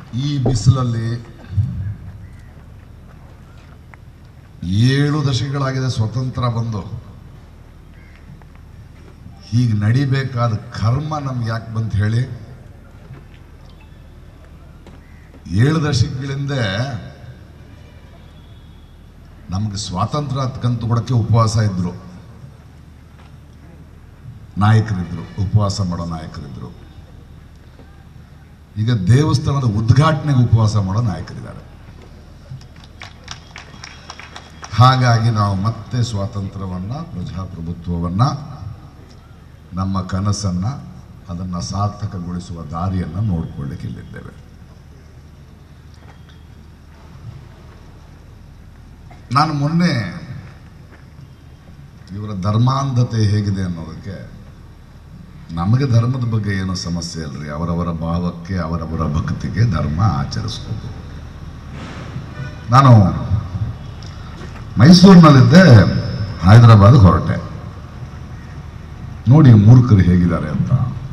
ಈ ಬಿಸಿಲಲ್ಲಿ 7 ದಶಕಗಳಾಗಿದೆ ಸ್ವತಂತ್ರ ಬಂದು. ಹೀಗೆ ನಡಿಬೇಕಾದ ಕರ್ಮ ನಮ್ಗೆ ಯಾಕೆ ಬಂತ ಹೇಳಿ? 7 ದಶಕಗಳಿಂದ ನಮ್ಗೆ ಸ್ವಾತಂತ್ರ್ಯ ಕಂತು ಕೊಡಕ್ಕೆ ಉಪವಾಸ ಇದ್ರು, ನಾಯಕರಿದ್ರು, ಉಪವಾಸ ಮಾಡೋ ನಾಯಕರಿದ್ರು. ಈಗ ದೇವಸ್ಥಾನದ ಉದ್ಘಾಟನೆಗೆ ಉಪವಾಸ ಮಾಡೋ ನಾಯಕರಿದ್ದಾರೆ. ಹಾಗಾಗಿ ನಾವು ಮತ್ತೆ ಸ್ವಾತಂತ್ರ್ಯವನ್ನ, ಪ್ರಜಾಪ್ರಭುತ್ವವನ್ನ, ನಮ್ಮ ಕನಸನ್ನ, ಅದನ್ನ ಸಾರ್ಥಕಗೊಳಿಸುವ ದಾರಿಯನ್ನು ನೋಡ್ಕೊಳ್ಳಿಕ್ಕೆ ಇಲ್ಲಿದ್ದೇವೆ. ನಾನು ಮೊನ್ನೆ ಇವರ ಧರ್ಮಾಂಧತೆ ಹೇಗಿದೆ ಅನ್ನೋದಕ್ಕೆ, ನಮಗೆ ಧರ್ಮದ ಬಗ್ಗೆ ಏನೋ ಸಮಸ್ಯೆ ಅಲ್ರಿ, ಅವರವರ ಭಾವಕ್ಕೆ, ಅವರವರ ಭಕ್ತಿಗೆ ಧರ್ಮ ಆಚರಿಸ್ಬೋದು. ನಾನು ಮೈಸೂರಿನಲ್ಲಿದ್ದೆ, ಹೈದರಾಬಾದ್ ಹೊರಟೆ. ನೋಡಿ ಮೂರ್ಖರು ಹೇಗಿದ್ದಾರೆ ಅಂತ.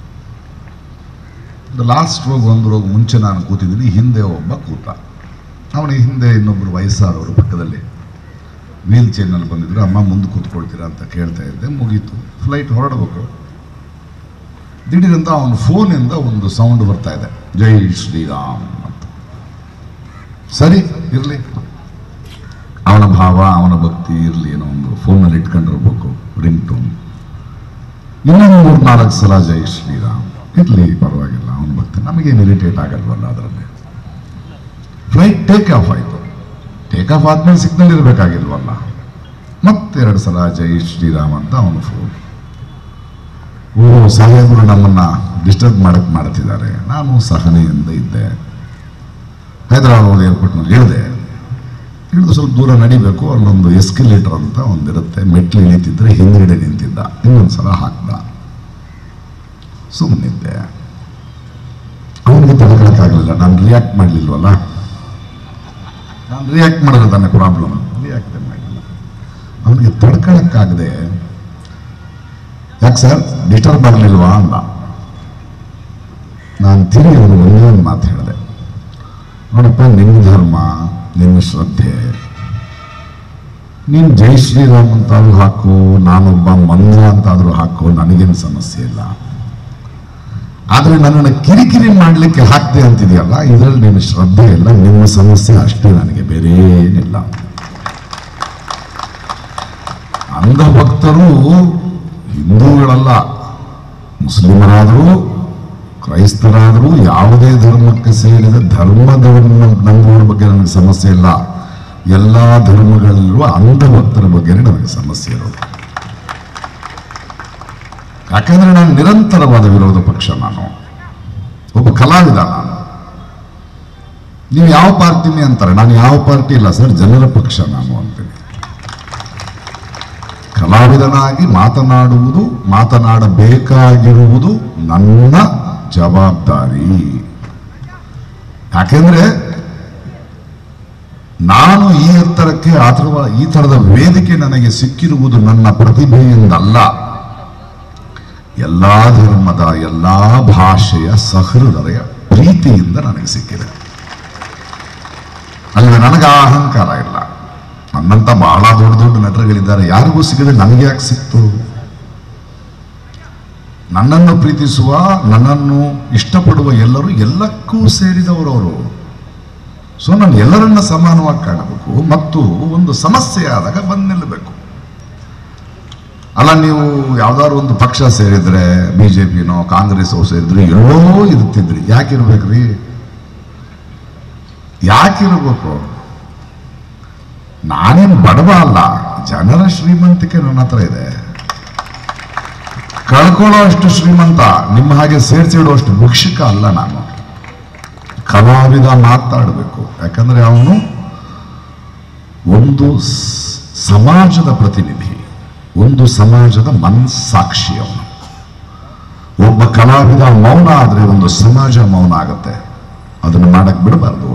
ಲಾಸ್ಟ್ ಒಂದು ರೋಗ ಮುಂಚೆ ನಾನು ಕೂತಿದ್ದೀನಿ, ಹಿಂದೆ ಒಬ್ಬ ಕೂತ. ಅವನಿಗೆ ಹಿಂದೆ ಇನ್ನೊಬ್ಬರು ವಯಸ್ಸಾದವರು ಪಕ್ಕದಲ್ಲಿ ವೀಲ್ ಚೇರ್ನಲ್ಲಿ ಬಂದಿದ್ರು. ಅಮ್ಮ ಮುಂದೆ ಕೂತ್ಕೊಳ್ತೀರಾ ಅಂತ ಕೇಳ್ತಾ ಇದ್ದೆ. ಮುಗೀತು, ಫ್ಲೈಟ್ ಹೊರಡಬೇಕು. ದಿಢೀರಂತ ಅವನ ಫೋನಿಂದ ಒಂದು ಸೌಂಡ್ ಬರ್ತಾ ಇದೆ, ಜೈ ಶ್ರೀರಾಮ್ ಅಂತ. ಸರಿ ಇರಲಿ, ಅವನ ಭಾವ, ಅವನ ಭಕ್ತಿ ಇರಲಿ, ಏನೋ ಒಂದು ಫೋನಲ್ಲಿ ಇಟ್ಕೊಂಡಿರ್ಬೇಕು ರಿಂಗ್ ಟೋನ್. ಇನ್ನೊಂದು 3-4 ಸಲ ಜೈ ಶ್ರೀರಾಮ್ ಇರಲಿ, ಪರವಾಗಿಲ್ಲ, ಅವನ ಭಕ್ತಿ, ನಮಗೇನು ಇರಿಟೇಟ್ ಆಗಲ್ವಲ್ಲ ಅದರಲ್ಲಿ. ಫ್ಲೈಟ್ ಟೇಕ್ ಆಫ್ ಆಯಿತು. ಟೇಕ್ ಆಫ್ ಆದ್ಮೇಲೆ ಸಿಗ್ನಲ್ ಇರಬೇಕಾಗಿಲ್ವಲ್ಲ. ಮತ್ತೆ 2 ಸಲ ಜೈ ಶ್ರೀರಾಮ್ ಅಂತ ಅವನ ಫೋನ್. ಓ, ಸಾಹೇಬರು ನಮ್ಮನ್ನ ಡಿಸ್ಟರ್ಬ್ ಮಾಡ್ತಿದ್ದಾರೆ. ನಾನು ಸಹನೆಯಿಂದ ಇದ್ದೆ. ಹೈದರಾಬಾದ್ ಏರ್ಪೋರ್ಟ್ನಲ್ಲಿ ಇಳಿದು ಸ್ವಲ್ಪ ದೂರ ನಡಿಬೇಕು. ಅಲ್ಲೊಂದು ಎಸ್ಕಲೇಟರ್ ಅಂತ ಒಂದಿರುತ್ತೆ, ಮೆಟ್ಲು ಇಳಿತಿದ್ರೆ ಹಿಂದ್ಗಡೆ ನಿಂತಿದ್ದ. ಇನ್ನೊಂದ್ಸಲ ಹಾಕ್ದ. ಸುಮ್ಮನಿದ್ದೆ. ಅವನಿಗೆ ತಡೆಯಕ್ಕಾಗಲಿಲ್ಲ. ನಾನು ರಿಯಾಕ್ಟ್ ಮಾಡಲಿಲ್ವಲ್ಲ. ನಾನು ರಿಯಾಕ್ಟ್ ಮಾಡಿದ್ರೆ ತಾನೆ ಪ್ರಾಬ್ಲಮ್. ರಿಯಾಕ್ಟ್ ಮಾಡಲಿಲ್ಲ. ಅವನಿಗೆ ತಡ್ಕೊಳಕ್ಕಾಗದೆ, ಯಾಕೆ ಸರ್ ಡಿಸ್ಟರ್ಬ್ ಆಗಲಿಲ್ವಾ ಅಂದ. ನಾನು ತಿರುಗಿ ಅವನು ಒಂದೇ ಒಂದು ಮಾತು ಹೇಳಿದೆ, ನೋಡಪ್ಪ, ನಿನ್ನ ಧರ್ಮ, ನಿನ್ನ ಶ್ರದ್ಧೆ, ನೀನು ಜೈ ಶ್ರೀರಾಮ್ ಅಂತಾದ್ರೂ ಹಾಕು, ನಾನೊಬ್ಬ ಮಂದ್ರ ಅಂತಾದ್ರೂ ಹಾಕು, ನನಗೇನು ಸಮಸ್ಯೆ ಇಲ್ಲ. ಆದರೆ ನನ್ನನ್ನು ಕಿರಿಕಿರಿ ಮಾಡಲಿಕ್ಕೆ ಹಾಕ್ತೆ ಅಂತಿದೆಯಲ್ಲ, ಇದರಲ್ಲಿ ನಿನ್ನ ಶ್ರದ್ಧೆ ಇಲ್ಲ, ನಿಮ್ಮ ಸಮಸ್ಯೆ ಅಷ್ಟೇ, ನನಗೆ ಬೇರೆ ಏನಿಲ್ಲ. ಅಂಧ ಭಕ್ತರು ಹಿಂದೂಗಳಲ್ಲ, ಮುಸ್ಲಿಮರಾದರೂ ಕ್ರೈಸ್ತರಾದರೂ ಯಾವುದೇ ಧರ್ಮಕ್ಕೆ ಸೇರಿದ ಧರ್ಮದವನ್ನು ನಂಬುವ ಬಗ್ಗೆ ನನಗೆ ಸಮಸ್ಯೆ ಇಲ್ಲ. ಎಲ್ಲ ಧರ್ಮಗಳಲ್ಲಿರುವ ಅಂಧ ಭಕ್ತರ ಬಗ್ಗೆ ನನಗೆ ಸಮಸ್ಯೆ ಇರೋದು. ಯಾಕಂದ್ರೆ ನಾನು ನಿರಂತರವಾದ ವಿರೋಧ ಪಕ್ಷ. ನಾನು ಒಬ್ಬ ಕಲಾವಿದ. ನಾನು, ನೀವು ಯಾವ ಪಾರ್ಟಿನೇ ಅಂತಾರೆ, ನಾನು ಯಾವ ಪಾರ್ಟಿ ಇಲ್ಲ ಸರ್, ಜನರ ಪಕ್ಷ ನಾನು ಅಂತೀನಿ. ಕಲಾವಿದನಾಗಿ ಮಾತನಾಡಬೇಕಾಗಿರುವುದು ನನ್ನ ಜವಾಬ್ದಾರಿ. ಯಾಕೆಂದ್ರೆ ನಾನು ಈ ಎತ್ತರಕ್ಕೆ ಅಥವಾ ಈ ತರದ ವೇದಿಕೆ ನನಗೆ ಸಿಕ್ಕಿರುವುದು ನನ್ನ ಪ್ರತಿಭೆಯಿಂದಲ್ಲ, ಎಲ್ಲಾ ಧರ್ಮದ, ಎಲ್ಲಾ ಭಾಷೆಯ ಸಹೃದಯ ಪ್ರೀತಿಯಿಂದ ನನಗೆ ಸಿಕ್ಕಿದೆ. ಅಲ್ಲದೆ ನನಗೆ ಆ ಅಹಂಕಾರ ಇಲ್ಲ. ನನ್ನಂತ ಬಹಳ ದೊಡ್ಡ ದೊಡ್ಡ ನಟರುಗಳಿದ್ದಾರೆ, ಯಾರಿಗೂ ಸಿಗದೆ ನನಗೆ ಯಾಕೆ ಸಿಕ್ತು? ನನ್ನನ್ನು ಪ್ರೀತಿಸುವ, ನನ್ನನ್ನು ಇಷ್ಟಪಡುವ ಎಲ್ಲರೂ ಎಲ್ಲಕ್ಕೂ ಸೇರಿದವರು ಅವರು. ಸೊ ನಾನು ಎಲ್ಲರನ್ನ ಸಮಾನವಾಗಿ ಕಾಣಬೇಕು ಮತ್ತು ಒಂದು ಸಮಸ್ಯೆ ಆದಾಗ ಬಂದು ನಿಲ್ಲಬೇಕು. ಅಲ್ಲ, ನೀವು ಯಾವ್ದಾದ್ರು ಒಂದು ಪಕ್ಷ ಸೇರಿದ್ರೆ, ಬಿಜೆಪಿನೋ ಕಾಂಗ್ರೆಸ್ ಸೇರಿದ್ರೆ ಎಲ್ಲೋ ಇರ್ತಿದ್ರಿ. ಯಾಕಿರ್ಬೇಕ್ರಿ? ಯಾಕಿರ್ಬೇಕು? ನಾನೇನು ಬಡವ ಅಲ್ಲ, ಜನರ ಶ್ರೀಮಂತಿಕೆ ನನ್ನ ಹತ್ರ ಇದೆ. ಕಳ್ಕೊಳ್ಳೋ ಅಷ್ಟು ಶ್ರೀಮಂತ, ನಿಮ್ಮ ಹಾಗೆ ಸೇರ್ಸಿಡುವಷ್ಟು ಭಿಕ್ಷುಕ ಅಲ್ಲ ನಾನು. ಕಲಾವಿದ ಮಾತಾಡಬೇಕು. ಯಾಕಂದ್ರೆ ಅವನು ಒಂದು ಸಮಾಜದ ಪ್ರತಿನಿಧಿ, ಒಂದು ಸಮಾಜದ ಮನಸ್ಸಾಕ್ಷಿ ಅವನು. ಒಬ್ಬ ಕಲಾವಿದ ಮೌನ ಆದ್ರೆ ಒಂದು ಸಮಾಜ ಮೌನ ಆಗತ್ತೆ. ಅದನ್ನು ಮಾಡಕ್ ಬಿಡಬಾರ್ದು.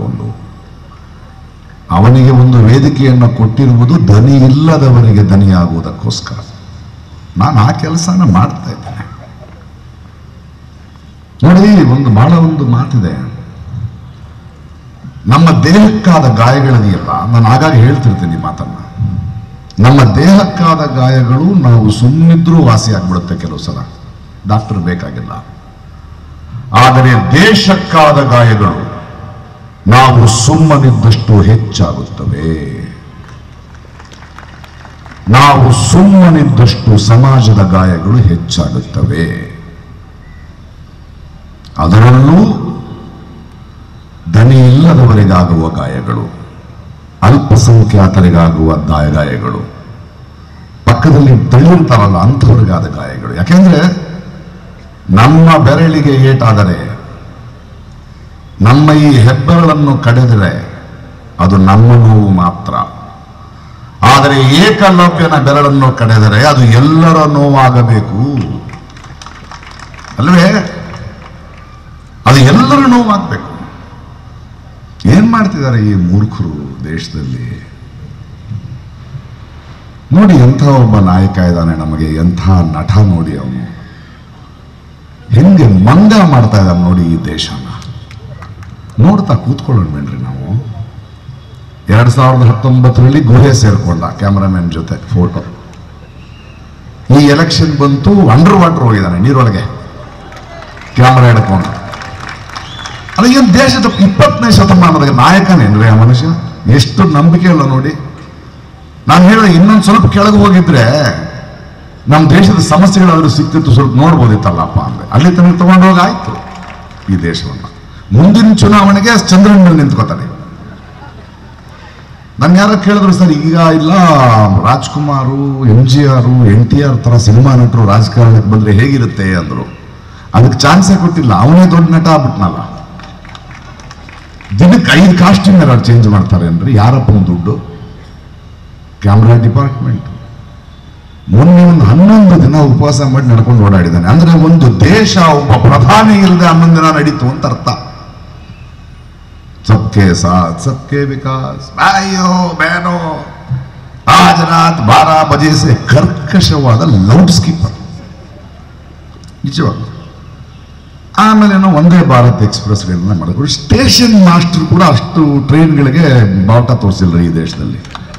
ಅವನಿಗೆ ಒಂದು ವೇದಿಕೆಯನ್ನು ಕೊಟ್ಟಿರುವುದು ಧ್ವನಿ ಇಲ್ಲದವರಿಗೆ ಧ್ವನಿಯಾಗುವುದಕ್ಕೋಸ್ಕರ. ನಾನು ಆ ಕೆಲಸನ ಮಾಡ್ತಾ ಇದ್ದೇನೆ. ನೋಡಿ, ಬಹಳ ಒಂದು ಮಾತಿದೆ, ನಮ್ಮ ದೇಹಕ್ಕಾದ ಗಾಯಗಳಿದೆಯಲ್ಲ, ನಾನು ಆಗಾಗ ಹೇಳ್ತಿರ್ತೀನಿ ಮಾತನ್ನ, ನಮ್ಮ ದೇಹಕ್ಕಾದ ಗಾಯಗಳು ನಾವು ಸುಮ್ಮನಿದ್ರೂ ವಾಸಿ ಆಗ್ಬಿಡುತ್ತೆ ಕೆಲವು ಸಲ, ಡಾಕ್ಟರ್ ಬೇಕಾಗಿಲ್ಲ. ಆದರೆ ದೇಶಕ್ಕಾದ ಗಾಯಗಳು ನಾವು ಸುಮ್ಮನಿದ್ದಷ್ಟು ಹೆಚ್ಚಾಗುತ್ತವೆ. ನಾವು ಸುಮ್ಮನಿದ್ದಷ್ಟು ಸಮಾಜದ ಗಾಯಗಳು ಹೆಚ್ಚಾಗುತ್ತವೆ. ಅದರಲ್ಲೂ ದನಿ ಇಲ್ಲದವರಿಗಾಗುವ ಗಾಯಗಳು, ಅಲ್ಪಸಂಖ್ಯಾತರಿಗಾಗುವ ಗಾಯಗಳು, ಪಕ್ಕದಲ್ಲಿ ತಳ್ಳಿರ್ತಾರಲ್ಲ ಅಂಥವ್ರಿಗಾದ ಗಾಯಗಳು. ಯಾಕೆಂದ್ರೆ ನಮ್ಮ ಬೆರಳಿಗೆ ಏಟಾದರೆ, ನಮ್ಮ ಈ ಹೆಬ್ಬೆರಳನ್ನು ಕಡಿದರೆ ಅದು ನಮ್ಮ ನೋವು ಮಾತ್ರ. ಆದರೆ ಏಕಲವ್ಯನ ಬೆರಳನ್ನು ಕಡಿದರೆ ಅದು ಎಲ್ಲರ ನೋವಾಗಬೇಕು ಅಲ್ವೇ? ಅದು ಎಲ್ಲರ ನೋವಾಗಬೇಕು. ಏನ್ ಮಾಡ್ತಿದ್ದಾರೆ ಈ ಮೂರ್ಖರು ದೇಶದಲ್ಲಿ? ನೋಡಿ, ಎಂಥ ಒಬ್ಬ ನಾಯಕ ಇದ್ದಾನೆ ನಮಗೆ, ಎಂಥ ನಟ ನೋಡಿ, ಅವನು ಹೆಂಗೆ ಮಂಗ ಮಾಡ್ತಾ ಇದ್ದಾನೆ ನೋಡಿ ಈ ದೇಶನ. ನೋಡ್ತಾ ಕೂತ್ಕೊಳ್ಳೋಣ ಬೇಡ್ರಿ ನಾವು. 2019ರಲ್ಲಿ ಗುಹೆ ಸೇರ್ಕೊಂಡ ಕ್ಯಾಮರಾಮನ್ ಜೊತೆ ಫೋಟೋ. ಈ ಎಲೆಕ್ಷನ್ ಬಂತು, ಅಂಡರ್ ವಾಟರ್ ಹೋಗಿದ್ದಾನೆ, ನೀರೊಳಗೆ ಕ್ಯಾಮರಾ ಹಿಡ್ಕೊಂಡು. ಅದು ಏನು ದೇಶದ 20ನೇ ಶತಮಾನದ ನಾಯಕನೇನ್ರಿ ಆ ಮನುಷ್ಯ? ಎಷ್ಟು ನಂಬಿಕೆ ಇಲ್ಲ ನೋಡಿ. ನಾನು ಹೇಳಿದೆ, ಇನ್ನೊಂದು ಸ್ವಲ್ಪ ಕೆಳಗೆ ಹೋಗಿದ್ರೆ ನಮ್ಮ ದೇಶದ ಸಮಸ್ಯೆಗಳಾದ್ರೂ ಸಿಕ್ತಿತ್ತು, ಸ್ವಲ್ಪ ನೋಡ್ಬೋದಿತ್ತಲ್ಲಪ್ಪ ಅಂದ್ರೆ. ಅಲ್ಲಿ ತನಕ ತಗೊಂಡೋಗಾಯ್ತು ಈ ದೇಶವನ್ನು. ಮುಂದಿನ ಚುನಾವಣೆಗೆ ಚಂದ್ರನ ಮೇಲೆ ನಿಂತ್ಕೋತಾನೆ. ನನ್ಗೆ ಯಾರು ಕೇಳಿದ್ರು, ಸರ್ ಈಗ ಇಲ್ಲ ರಾಜ್ಕುಮಾರು, MGR, NTR ತರ ಸಿನಿಮಾ ನಟರು ರಾಜಕಾರಣಕ್ಕೆ ಬಂದ್ರೆ ಹೇಗಿರುತ್ತೆ ಅಂದ್ರು. ಅದಕ್ಕೆ ಚಾನ್ಸೇ ಕೊಟ್ಟಿಲ್ಲ, ಅವನೇ ದೊಡ್ಡ ನಟ ಆಗ್ಬಿಟ್ನಲ್ಲ. ದಿನಕ್ಕೆ 5 ಕಾಸ್ಟ್ಯೂಮ್ ಯಾರು ಚೇಂಜ್ ಮಾಡ್ತಾರೆ ಅಂದ್ರೆ ಯಾರಪ್ಪನ ದುಡ್ಡು? Camera department. ಮೊನ್ನೆ ಒಂದು 11 ದಿನ ಉಪವಾಸ ಮಾಡಿ ನಡ್ಕೊಂಡು ಓಡಾಡಿದ್ದಾನೆ. ಅಂದ್ರೆ ಒಂದು ದೇಶ ಒಬ್ಬ ಪ್ರಧಾನಿ ಇಲ್ಲದೆ 11 ದಿನ ನಡೀತು ಅಂತ ಅರ್ಥ. ಸಬ್ಕೆ ಸಾಥ್ ಸಬ್ಕೆ ವಿಕಾಸ್, ಅಯ್ಯೋ ಬೇನೋ ಆಜ್ ರಾತ್ 12 ಬಜೆ ಸೆ ಕರ್ಕಶವಾದ ಲೌಡ್ ಸ್ಪೀಕರ್ ನಿಜವಾಗ್ಲೂ. ಆಮೇಲೆ ಏನೋ ಒಂದೇ ಭಾರತ್ ಎಕ್ಸ್ಪ್ರೆಸ್ಗಳನ್ನ ಮಾಡಿದ್ರು. ಸ್ಟೇಷನ್ ಮಾಸ್ಟರ್ ಕೂಡ ಅಷ್ಟು ಟ್ರೈನ್ಗಳಿಗೆ ಬಾವುಟ ತೋರಿಸಿಲ್ಲ ಈ ದೇಶದಲ್ಲಿ.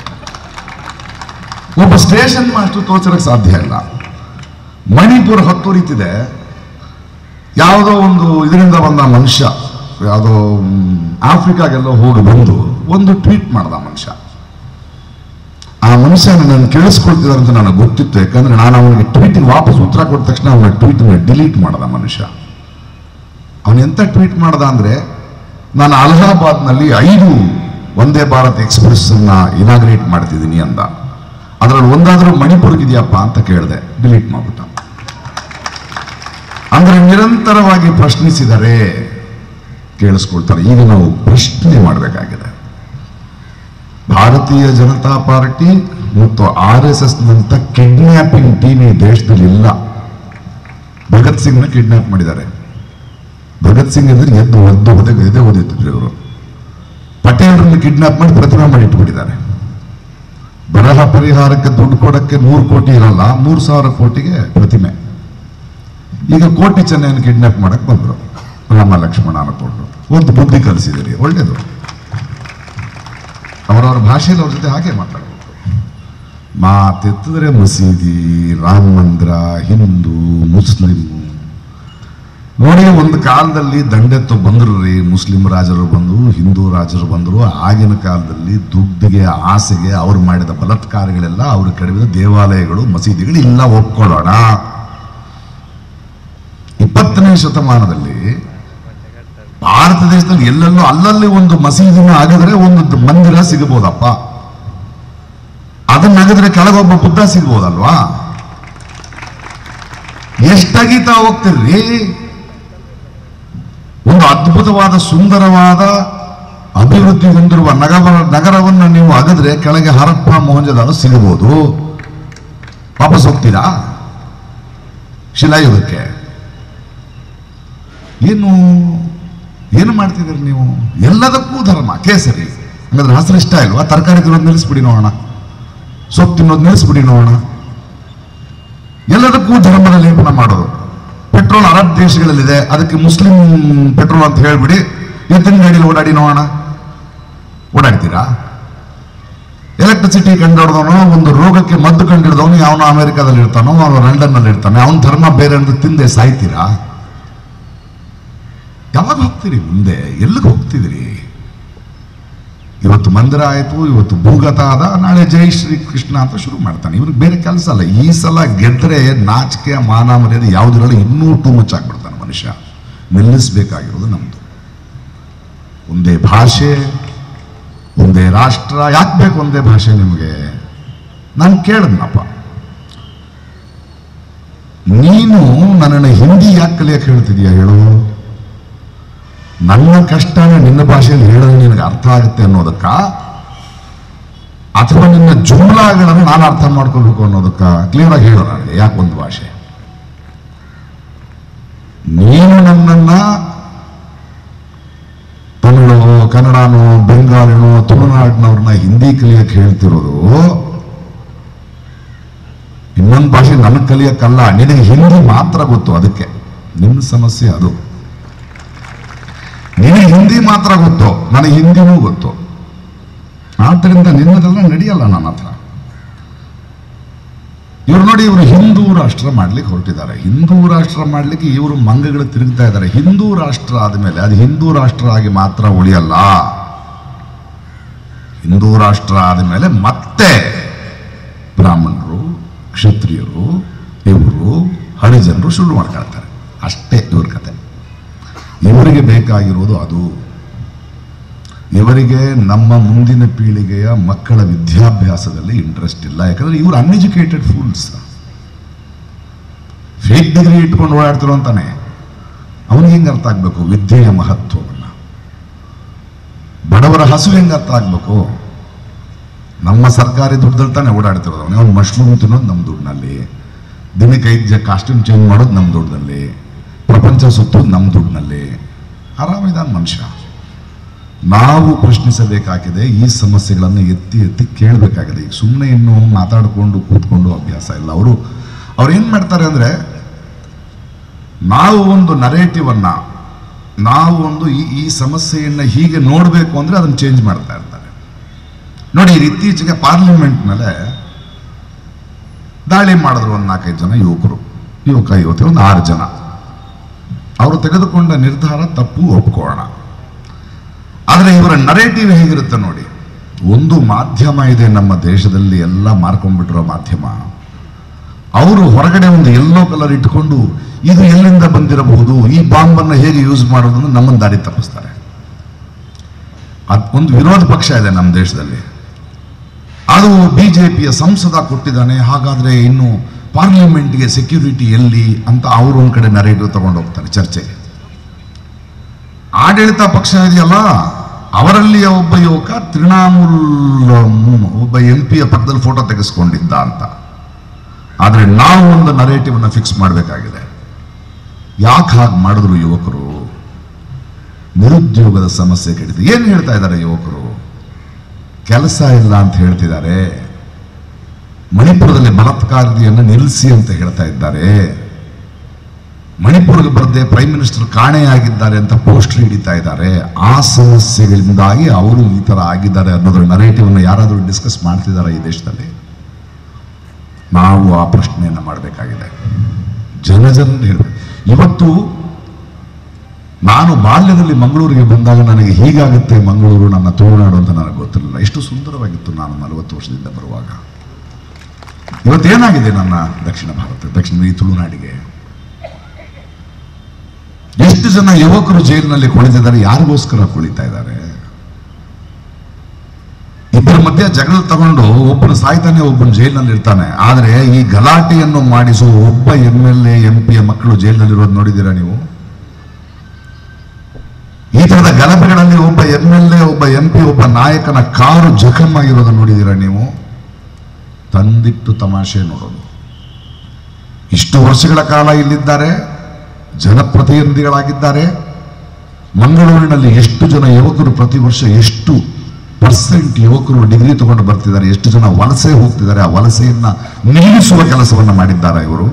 ಒಬ್ಬ ಸ್ಟೇಷನ್ ಮಾಸ್ಟರ್ ತೋರಿಸೋಕೆ ಸಾಧ್ಯ ಇಲ್ಲ. ಮಣಿಪುರ ಹೊತ್ತುರಿತಿದೆ, ಯಾವುದೋ ಒಂದು ಇದರಿಂದ ಬಂದ ಮನುಷ್ಯ, ಯಾವುದೋ ಆಫ್ರಿಕಾಗೆಲ್ಲ ಹೋಗಿ ಬಂದು ಒಂದು ಟ್ವೀಟ್ ಮಾಡ್ದ ಮನುಷ್ಯ. ಆ ಮನುಷ್ಯ ನನ್ನ ಕೇಳಿಸ್ಕೊಳ್ತಿದ್ದಾರೆ ಅಂತ ನನಗೆ ಗೊತ್ತಿತ್ತು. ಯಾಕಂದ್ರೆ ನಾನು ಅವನಿಗೆ ಟ್ವೀಟಿಗೆ ವಾಪಸ್ ಉತ್ತರ ಕೊಟ್ಟ ತಕ್ಷಣ ಅವನ ಟ್ವೀಟ್ನ ಡಿಲೀಟ್ ಮಾಡ್ದ ಮನುಷ್ಯ. ಅವನು ಎಂತ ಟ್ವೀಟ್ ಮಾಡ್ದ ಅಂದ್ರೆ, ನಾನು ಅಲಹಾಬಾದ್ನಲ್ಲಿ 5 ವಂದೇ ಭಾರತ್ ಎಕ್ಸ್ಪ್ರೆಸ್ ಅನ್ನ ಇನಾಗ್ರೇಟ್ ಮಾಡ್ತಿದ್ದೀನಿ ಅಂದ. ಅದರಲ್ಲಿ ಒಂದಾದ್ರೂ ಮಣಿಪುರಗಿದೆಯಪ್ಪ ಅಂತ ಕೇಳಿದೆ, ಡಿಲೀಟ್ ಮಾಡ್ಬಿಟ್ಟ. ಅಂದ್ರೆ ನಿರಂತರವಾಗಿ ಪ್ರಶ್ನಿಸಿದರೆ ಕೇಳಿಸ್ಕೊಳ್ತಾರೆ. ಈಗ ನಾವು ಪ್ರಶ್ನೆ ಮಾಡಬೇಕಾಗಿದೆ. ಭಾರತೀಯ ಜನತಾ ಪಾರ್ಟಿ ಮತ್ತು RSS ನಂತ ಕಿಡ್ನ್ಯಾಪಿಂಗ್ ಟೀಮ್ ಈ ದೇಶದಲ್ಲಿ ಇಲ್ಲ. ಭಗತ್ ಸಿಂಗ್ನ ಕಿಡ್ನ್ಯಾಪ್ ಮಾಡಿದ್ದಾರೆ. ಭಗತ್ ಸಿಂಗ್ ಅಂದ್ರೆ ಎದೆ ಓದಿದ್ರು ಇವರು. ಪಟೇಲ್ರನ್ನು ಕಿಡ್ನಾಪ್ ಮಾಡಿ ಪ್ರತಿಮೆ ಮಾಡಿ ಇಟ್ಬಿಟ್ಟಿದ್ದಾರೆ. ಬರಹ ಪರಿಹಾರಕ್ಕೆ ದುಡ್ಡು ಕೊಡಕ್ಕೆ 100 ಕೋಟಿ ಇರಲ್ಲ, 3,000 ಕೋಟಿಗೆ ಪ್ರತಿಮೆ. ಈಗ ಕೋಟಿ ಚೆನ್ನೈಯನ್ನು ಕಿಡ್ನಾಪ್ ಮಾಡಕ್ ಬಂದ್ರು, ರಾಮ ಲಕ್ಷ್ಮಣ ಅನ್ಕೊಂಡು. ಒಂದು ಬುದ್ಧಿ ಕಲಿಸಿದಿರಿ, ಒಳ್ಳೇದು. ಅವರವರ ಭಾಷೆಯಲ್ಲಿ ಅವ್ರ ಜೊತೆ ಹಾಗೆ ಮಾತಾಡಬೇಕು. ಮಾತೆತ್ತಿದ್ರೆ ಮಸೀದಿ, ರಾಮ ಮಂದಿರ, ಹಿಂದೂ, ಮುಸ್ಲಿಂ. ನೋಡಿ, ಒಂದು ಕಾಲದಲ್ಲಿ ದಂಡೆತ್ತು ಬಂದ್ರು ರೀ, ಮುಸ್ಲಿಂ ರಾಜರು ಬಂದರು, ಹಿಂದೂ ರಾಜರು ಬಂದರು. ಆಗಿನ ಕಾಲದಲ್ಲಿ ದುಡ್ಡಿಗೆ, ಆಸೆಗೆ ಅವ್ರು ಮಾಡಿದ ಬಲಾತ್ಕಾರಗಳೆಲ್ಲ, ಅವ್ರು ಕಡಿಮೆ ದೇವಾಲಯಗಳು, ಮಸೀದಿಗಳು ಇಲ್ಲ, ಒಪ್ಕೊಳ್ಳೋಣ. 20ನೇ ಶತಮಾನದಲ್ಲಿ ಭಾರತ ದೇಶದಲ್ಲಿ ಎಲ್ಲೆಲ್ಲೋ ಅಲ್ಲಲ್ಲಿ ಒಂದು ಮಸೀದಿನ ಆಗಿದ್ರೆ ಒಂದು ಮಂದಿರ ಸಿಗಬಹುದಪ್ಪ. ಅದನ್ನಾಗಿದ್ರೆ ಕೆಳಗೊಬ್ಬ ಬುದ್ಧ ಸಿಗ್ಬೋದಲ್ವಾ? ಎಷ್ಟಾಗೀತಾ ಹೋಗ್ತಿರ್ರಿ. ಒಂದು ಅದ್ಭುತವಾದ, ಸುಂದರವಾದ, ಅಭಿವೃದ್ಧಿ ಹೊಂದಿರುವ ನಗರವನ್ನು ನೀವು ಅಗದ್ರೆ ಕೆಳಗೆ ಹರಪ್ಪ, ಮೊಹಂಜದಾರೋ ಸಿಗಬಹುದು. ವಾಪಸ್ ಹೋಗ್ತೀರಾ ಶಿಲಾಯುಗಕ್ಕೆ? ಏನು ಮಾಡ್ತಿದ್ದೀರಿ ನೀವು? ಎಲ್ಲದಕ್ಕೂ ಧರ್ಮ ಕೇಸರಿ. ಹಂಗಾದ್ರೆ ಹಸಿರು ಇಷ್ಟ ಇಲ್ವಾ? ತರಕಾರಿ ತಿನ್ನೋದು ನಿಲ್ಲಿಸ್ಬಿಡಿ ನೋಡೋಣ, ಸೊಪ್ಪು ತಿನ್ನೋದು ನಿಲ್ಲಿಸ್ಬಿಡಿ ನೋಡೋಣ. ಎಲ್ಲದಕ್ಕೂ ಧರ್ಮದ ಲೇಪನ ಮಾಡೋದು. ಪೆಟ್ರೋಲ್ ಅರಬ್ ದೇಶಗಳಲ್ಲಿದೆ, ಅದಕ್ಕೆ ಮುಸ್ಲಿಂ ಪೆಟ್ರೋಲ್ ಅಂತ ಹೇಳ್ಬಿಡಿ, ಎತ್ತಿನ ಗಾಡಿಯಲ್ಲಿ ಓಡಾಡಿ ನೋಡೋಣ. ಓಡಾಡ್ತೀರಾ? ಎಲೆಕ್ಟ್ರಿಸಿಟಿ ಕಂಡುಹಿಡಿದವನು, ಒಂದು ರೋಗಕ್ಕೆ ಮದ್ದು ಕಂಡುಹಿಡಿದವನು ಅವನು ಅಮೆರಿಕಾದಲ್ಲಿ ಇರ್ತಾನೋ, ಅವನು ಲಂಡನ್ನಲ್ಲಿ ಇರ್ತಾನೆ, ಅವನ ಧರ್ಮ ಬೇರೆ ಅಂತ ತಿಂದೆ ಸಾಯ್ತೀರಾ? ಯಾವಾಗ ಹೋಗ್ತೀರಿ ಮುಂದೆ? ಎಲ್ಲಿಗೆ ಹೋಗ್ತಿದ್ದೀರಿ? ಇವತ್ತು ಮಂದಿರ ಆಯಿತು, ಇವತ್ತು ಭೂಗತ ಆದ, ನಾಳೆ ಜೈ ಶ್ರೀ ಕೃಷ್ಣ ಅಂತ ಶುರು ಮಾಡ್ತಾನೆ. ಇವ್ರಿಗೆ ಬೇರೆ ಕೆಲಸ ಅಲ್ಲ. ಈ ಸಲ ಗೆದ್ರೆ ನಾಚಿಕೆ ಮಾನ ಮರ್ಯಾದೆ ಯಾವುದಿರಲ್ಲ, ಇನ್ನೂ ಟೂ ಮಚ್ ಆಗ್ಬಿಡ್ತಾನೆ ಮನುಷ್ಯ. ನಿಲ್ಲಿಸಬೇಕಾಗಿರೋದು ನಮ್ದು ಒಂದೇ ಭಾಷೆ, ಒಂದೇ ರಾಷ್ಟ್ರ. ಯಾಕೆ ಬೇಕು ಒಂದೇ ಭಾಷೆ ನಿಮಗೆ? ನಾನು ಕೇಳಿದ್ನಪ್ಪ, ನೀನು ನನ್ನನ್ನು ಹಿಂದಿ ಯಾಕೆ ಕಲಿಯಕ್ಕೆ ಹೇಳ್ತಿದೀಯ ಹೇಳು? ನನ್ನ ಕಷ್ಟನ ನಿನ್ನ ಭಾಷೆಯಲ್ಲಿ ಹೇಳೋದು ನಿನಗೆ ಅರ್ಥ ಆಗುತ್ತೆ ಅನ್ನೋದಕ್ಕ, ಅಥವಾ ನಿನ್ನ ಜುಮ್ಲಾಗಳನ್ನು ನಾನು ಅರ್ಥ ಮಾಡ್ಕೋಬೇಕು ಅನ್ನೋದಕ್ಕ? ಕ್ಲಿಯರ್ ಆಗಿ ಹೇಳೋ ನನಗೆ, ಯಾಕೆ ಒಂದು ಭಾಷೆ? ನೀನು ನನ್ನನ್ನ ತಮಿಳು, ಕನ್ನಡನೋ, ಬೆಂಗಾಲಿನೋ, ತುಳುನಾಡಿನವ್ರನ್ನ ಹಿಂದಿ ಕಲಿಯಕ್ಕೆ ಹೇಳ್ತಿರೋದು ಇನ್ನೊಂದು ಭಾಷೆ ನನಗೆ ಕಲಿಯಕ್ಕಲ್ಲ. ನಿನಗೆ ಹಿಂದಿ ಮಾತ್ರ ಗೊತ್ತು, ಅದಕ್ಕೆ ನಿನ್ನ ಸಮಸ್ಯೆ ಅದು. ನಿನಗೆ ಹಿಂದಿ ಮಾತ್ರ ಗೊತ್ತು, ನನಗೆ ಹಿಂದಿನೂ ಗೊತ್ತು. ಆದ್ದರಿಂದ ನಿನ್ನದೆಲ್ಲ ನಡೆಯಲ್ಲ ನನ್ನ ಹತ್ರ. ಇವ್ರು ನೋಡಿ, ಇವರು ಹಿಂದೂ ರಾಷ್ಟ್ರ ಮಾಡ್ಲಿಕ್ಕೆ ಹೊರಟಿದ್ದಾರೆ. ಹಿಂದೂ ರಾಷ್ಟ್ರ ಮಾಡ್ಲಿಕ್ಕೆ ಇವರು ಮಂಗಗಳು ತಿರುಗ್ತಾ ಇದ್ದಾರೆ. ಹಿಂದೂ ರಾಷ್ಟ್ರ ಆದಮೇಲೆ ಅದು ಹಿಂದೂ ರಾಷ್ಟ್ರ ಆಗಿ ಮಾತ್ರ ಉಳಿಯಲ್ಲ. ಹಿಂದೂ ರಾಷ್ಟ್ರ ಆದಮೇಲೆ ಮತ್ತೆ ಬ್ರಾಹ್ಮಣರು, ಕ್ಷತ್ರಿಯರು, ಇವರು ಹರಿಜನರು ಶುರು ಮಾಡ್ಕೊಳ್ತಾರೆ. ಅಷ್ಟೇ ಇವ್ರ ಕತೆ. ಇವರಿಗೆ ಬೇಕಾಗಿರೋದು ಅದು. ಇವರಿಗೆ ನಮ್ಮ ಮುಂದಿನ ಪೀಳಿಗೆಯ ಮಕ್ಕಳ ವಿದ್ಯಾಭ್ಯಾಸದಲ್ಲಿ ಇಂಟ್ರೆಸ್ಟ್ ಇಲ್ಲ. ಯಾಕಂದ್ರೆ ಇವರು ಅನ್ಎಜುಕೇಟೆಡ್ ಫೂಲ್ಸ್. ಫೇಕ್ ಡಿಗ್ರಿ ಇಟ್ಕೊಂಡು ಓಡಾಡ್ತಿರೋ ಅಂತಾನೆ. ಅವನಿಗೆ ಹೆಂಗೆ ಅರ್ಥ ಆಗ್ಬೇಕು ವಿದ್ಯೆಯ ಮಹತ್ವವನ್ನು? ಬಡವರ ಹಸು ಹೆಂಗೆ ಅರ್ಥ ಆಗ್ಬೇಕು? ನಮ್ಮ ಸರ್ಕಾರಿ ದುಡ್ಡಲ್ಲಿ ತಾನೆ ಓಡಾಡ್ತಿರೋದು. ಅವನು ಮಶ್ರೂಮ್ ತಿನ್ನೋದು ನಮ್ಮ ದುಡ್ಡಿನಲ್ಲಿ, ದಿನಕ್ಕೆ 5 ಕಾಸ್ಟ್ಯೂಮ್ ಚೇಂಜ್ ಮಾಡೋದು ನಮ್ಮ ದುಡ್ಡಿನಲ್ಲಿ, ಪ್ರಪಂಚ ಸುತ್ತೋದು ನಮ್ಮ ದುಡ್ಡಿನಲ್ಲಿ. ಆರಾಮಿದಾನ ಮನುಷ್ಯ. ನಾವು ಪ್ರಶ್ನಿಸಬೇಕಾಗಿದೆ, ಈ ಸಮಸ್ಯೆಗಳನ್ನು ಎತ್ತಿ ಎತ್ತಿ ಕೇಳಬೇಕಾಗಿದೆ. ಈಗ ಸುಮ್ಮನೆ ಇನ್ನು ಮಾತಾಡಿಕೊಂಡು ಕೂತ್ಕೊಂಡು ಅಭ್ಯಾಸ ಇಲ್ಲ. ಅವ್ರು ಏನು ಮಾಡ್ತಾರೆ ಅಂದರೆ, ನಾವು ಒಂದು ನರೇಟಿವನ್ನು, ನಾವು ಒಂದು ಈ ಸಮಸ್ಯೆಯನ್ನು ಹೀಗೆ ನೋಡಬೇಕು ಅಂದರೆ ಅದನ್ನು ಚೇಂಜ್ ಮಾಡ್ತಾ ಇರ್ತಾರೆ. ನೋಡಿ, ಇತ್ತೀಚೆಗೆ ಪಾರ್ಲಿಮೆಂಟ್ ಮೇಲೆ ದಾಳಿ ಮಾಡಿದ್ರು ಒಂದು 4-5 ಜನ ಯುವತಿ, ಒಂದು 6 ಜನ. ಅವರು ತೆಗೆದುಕೊಂಡ ನಿರ್ಧಾರ ತಪ್ಪು, ಒಪ್ಕೊಳ್ಳೋಣ. ಆದರೆ ಇವರ ನರೇಟಿವ್ ಹೇಗಿರುತ್ತೆ ನೋಡಿ. ಒಂದು ಮಾಧ್ಯಮ ಇದೆ ನಮ್ಮ ದೇಶದಲ್ಲಿ, ಎಲ್ಲ ಮಾರ್ಕೊಂಡ್ಬಿಟ್ಟಿರೋ ಮಾಧ್ಯಮ. ಅವರು ಹೊರಗಡೆ ಒಂದು ಯೆಲ್ಲೋ ಕಲರ್ ಇಟ್ಕೊಂಡು ಇದು ಎಲ್ಲಿಂದ ಬಂದಿರಬಹುದು, ಈ ಬಾಂಬನ್ನು ಹೇಗೆ ಯೂಸ್ ಮಾಡೋದನ್ನು ನಮ್ಮನ್ನು ದಾರಿ ತಪ್ಪಿಸ್ತಾರೆ. ಒಂದು ವಿರೋಧ ಪಕ್ಷ ಇದೆ ನಮ್ಮ ದೇಶದಲ್ಲಿ, ಅದು ಬಿಜೆಪಿಯ ಸಂಸದ ಕೊಟ್ಟಿದ್ದಾನೆ, ಹಾಗಾದ್ರೆ ಇನ್ನು ಪಾರ್ಲಿಮೆಂಟ್ಗೆ ಸೆಕ್ಯೂರಿಟಿ ಎಲ್ಲಿ ಅಂತ ಅವರು ಒಂದು ಕಡೆ ನರೇಟಿವ್ ತಗೊಂಡು ಹೋಗ್ತಾರೆ ಚರ್ಚೆಗೆ. ಆಡಳಿತ ಪಕ್ಷ ಇದೆಯಲ್ಲ, ಅವರಲ್ಲಿಯ ಒಬ್ಬ ಯುವಕ ತೃಣಮೂಲ ಒಬ್ಬ MP ಪಕ್ಕದಲ್ಲಿ ಫೋಟೋ ತೆಗೆಸ್ಕೊಂಡಿದ್ದ ಅಂತ. ಆದರೆ ನಾವು ಒಂದು ನರೇಟಿವ್ ಅನ್ನು ಫಿಕ್ಸ್ ಮಾಡಬೇಕಾಗಿದೆ. ಯಾಕೆ ಹಾಗೆ ಮಾಡಿದ್ರು ಯುವಕರು? ನಿರುದ್ಯೋಗದ ಸಮಸ್ಯೆ ಕಡಿದು ಏನು ಹೇಳ್ತಾ ಇದ್ದಾರೆ ಯುವಕರು? ಕೆಲಸ ಇಲ್ಲ ಅಂತ ಹೇಳ್ತಿದ್ದಾರೆ. ಮಣಿಪುರದಲ್ಲಿ ಬಲಾತ್ಕಾರವನ್ನು ನಿಲ್ಲಿಸಿ ಅಂತ ಹೇಳ್ತಾ ಇದ್ದಾರೆ. ಮಣಿಪುರಕ್ಕೆ ಬರದೆ ಪ್ರೈಮ್ ಮಿನಿಸ್ಟರ್ ಕಾಣೆಯಾಗಿದ್ದಾರೆ ಅಂತ ಪೋಸ್ಟರ್ ಹಿಡಿತಾ ಇದ್ದಾರೆ. ಆ ಸಮಸ್ಯೆಗಳಿಂದಾಗಿ ಅವರು ಈ ತರ ಆಗಿದ್ದಾರೆ ಅನ್ನೋದ್ರ ನರೇಟಿವ್ ಅನ್ನು ಯಾರಾದರೂ ಡಿಸ್ಕಸ್ ಮಾಡ್ತಿದ್ದಾರೆ ಈ ದೇಶದಲ್ಲಿ? ನಾವು ಆ ಪ್ರಶ್ನೆಯನ್ನು ಮಾಡಬೇಕಾಗಿದೆ. ಜನರನ್ನು ಹೇಳಬೇಕು. ಇವತ್ತು ನಾನು ಬಾಲ್ಯದಲ್ಲಿ ಮಂಗಳೂರಿಗೆ ಬಂದಾಗ ನನಗೆ ಹೀಗಾಗುತ್ತೆ ಮಂಗಳೂರು, ನನ್ನ ತುಳುನಾಡು ಅಂತ ನನಗೆ ಗೊತ್ತಿರಲಿಲ್ಲ. ಎಷ್ಟು ಸುಂದರವಾಗಿತ್ತು ನಾನು 40 ವರ್ಷದಿಂದ ಬರುವಾಗ. ಇವತ್ತೇನಾಗಿದೆ ನನ್ನ ದಕ್ಷಿಣ ಈ ತುಳುನಾಡಿಗೆ? ಎಷ್ಟು ಜನ ಯುವಕರು ಜೈಲಿನಲ್ಲಿ ಕುಳಿತಿದ್ದಾರೆ? ಯಾರಿಗೋಸ್ಕರ ಕುಳಿತಾ ಇದ್ದಾರೆ? ಇಬ್ಬರ ಮಧ್ಯೆ ಜಗಳ ತಗೊಂಡು ಒಬ್ಬನು ಸಾಯ್ತಾನೆ, ಒಬ್ಬನು ಜೈಲಿನಲ್ಲಿ ಇರ್ತಾನೆ. ಆದರೆ ಈ ಗಲಾಟೆಯನ್ನು ಮಾಡಿಸುವ ಒಬ್ಬ MLA MP ಮಕ್ಕಳು ಜೈಲಿನಲ್ಲಿರೋದು ನೋಡಿದ್ದೀರಾ ನೀವು? ಈ ತರದ ಗಲಭೆಗಳಲ್ಲಿ ಒಬ್ಬ MLA, ಒಬ್ಬ MP, ಒಬ್ಬ ನಾಯಕನ ಕಾರು ಜಖಮಾಗಿರೋದು ನೋಡಿದ್ದೀರಾ ನೀವು? ತಂದಿಟ್ಟು ತಮಾಷೆ ನೋಡೋದು. ಇಷ್ಟು ವರ್ಷಗಳ ಕಾಲ ಇಲ್ಲಿದ್ದಾರೆ, ಜನಪ್ರತಿನಿಧಿಗಳಾಗಿದ್ದಾರೆ. ಮಂಗಳೂರಿನಲ್ಲಿ ಎಷ್ಟು ಜನ ಯುವಕರು ಪ್ರತಿ ವರ್ಷ ಎಷ್ಟು % ಯುವಕರು ಡಿಗ್ರಿ ತಗೊಂಡು ಬರ್ತಿದ್ದಾರೆ, ಎಷ್ಟು ಜನ ವಲಸೆ ಹೋಗ್ತಿದ್ದಾರೆ. ಆ ವಲಸೆಯನ್ನ ನಿಲ್ಲಿಸುವ ಕೆಲಸವನ್ನ ಮಾಡಿದ್ದಾರೆ ಇವರು.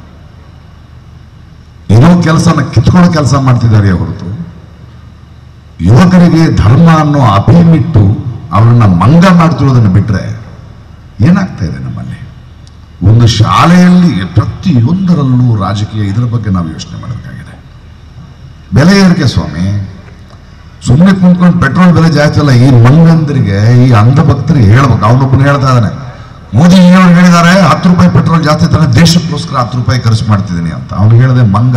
ಇರೋ ಕೆಲಸನ ಕಿತ್ಕೊಳ್ಳೋ ಕೆಲಸ ಮಾಡ್ತಿದ್ದಾರೆ ಹೊರತು ಯುವಕರಿಗೆ ಧರ್ಮ ಅನ್ನೋ ಅಭಿಮಿಟ್ಟು ಅವ್ರನ್ನ ಮಂಗ ಮಾಡ್ತಿರೋದನ್ನು ಬಿಟ್ರೆ ಏನಾಗ್ತಾ ಇದೆ ನಮ್ಮಲ್ಲಿ? ಒಂದು ಶಾಲೆಯಲ್ಲಿ ಪ್ರತಿಯೊಂದರಲ್ಲೂ ರಾಜಕೀಯ, ಇದರ ಬಗ್ಗೆ ನಾವು ಯೋಚನೆ ಮಾಡಬೇಕಾಗಿದೆ. ಬೆಲೆ ಏರಿಕೆ ಸ್ವಾಮಿ, ಸುಮ್ಮನೆ ಕುಂತ್ಕೊಂಡು ಪೆಟ್ರೋಲ್ ಬೆಲೆ ಜಾಸ್ತಿ ಅಲ್ಲ, ಈ ಮಂಗಂದರಿಗೆ, ಈ ಅಂಧಭಕ್ತರಿಗೆ ಹೇಳ್ಬೇಕು. ಅವನೊಬ್ಬನು ಹೇಳ್ತಾ ಇದ್ದಾನೆ, ಮೋದಿ ಅವರು ಹೇಳಿದ್ದಾರೆ 10 ರೂಪಾಯಿ ಪೆಟ್ರೋಲ್ ಜಾಸ್ತಿ ತಾನೆ, ದೇಶಕ್ಕೋಸ್ಕರ 10 ರೂಪಾಯಿ ಖರ್ಚು ಮಾಡ್ತಿದ್ದೀನಿ ಅಂತ. ಅವ್ನು ಹೇಳಿದೆ, ಮಂಗ,